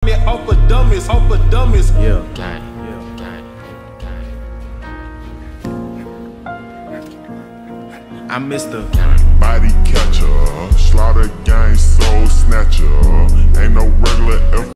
that off of dummies, off of dummies. Yeah. I missed the body catcher, slaughter